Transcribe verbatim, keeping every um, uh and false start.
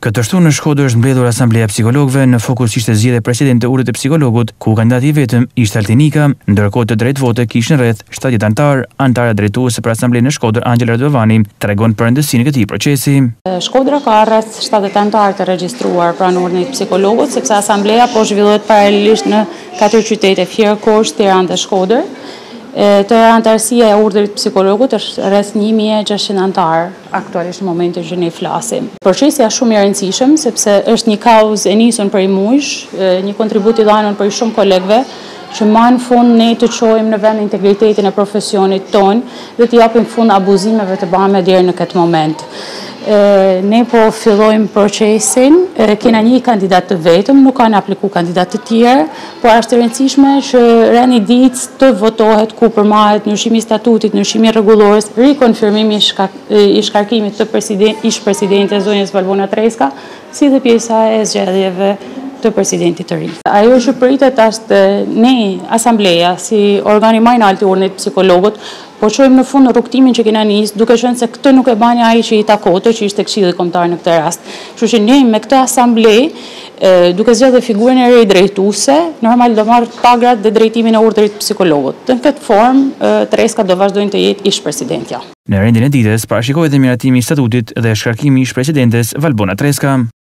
Këtë shtunë në Shkodër është mbledhur Asambleja e Psikologëve, në fokus ishte zgjedhja e presidentit të Urrit të Psikologut, ku kandidati i vetëm ishte Altinika, ndërkohë të drejtë vote kishin rreth shtatëdhjetë antar. Antara drejtuese për Asamblenë në Shkodër, Angela Radovani, tregon për rëndësinë e këtij procesi. Shkodra ka rreth shtatëdhjetë antar të regjistruar pranë Urdhit të Psikologut, sepse Asambleja po zhvillohet paralelisht në katër qytete: Fier, Korçë, Tiranë dhe Shkodër. Të antarësia e Urdhrit të Psikologut është rreth një mijë e gjashtëqind antar aktualisht në momentin që ne flasim. Procesi është shumë i rëndësishëm sepse është një kauzë e nisur prej muajsh, një kontribut i dhënë prej shumë kolegëve që më në fund ne të çojmë në vend integritetin e profesionit ton dhe të japim fund abuzimeve të bëme deri në këtë moment. Ne po fillojmë procesin, kena një kandidat të vetëm, nuk kanë apliku kandidat të tjerë, por është e rëndësishme që rani ditë të votohet ku përmahet ndryshimi i statutit, ndryshimi i rregullores, rikonfirmimi i shkarkimit të president, ish presidentes zonjës Valbona Treska, si dhe pjesa e zgjedhjeve të presidentit të ri. Ajo që pritet është ne, Asambleja, si organi më i lartë i Urdhit të Psikologut, po çojmë në fund rrugtimin që kena nisë, duke qenë se këtë nuk e bani ai që i takote, që ishte Këshilli Kombëtar në këtë rast. Kështu që ne me këtë asamblej, duke zgjedhur figurën e re drejtuese, normal do marr pagrat dhe drejtimin e Urdhrit të Psikologut. Në këtë formë, Treska do vazhdojnë të jetë ish presidentja. Në rendin e ditës parashikohet dhe miratimi i statutit dhe shkarkimi i ish presidentes Valbona Treska.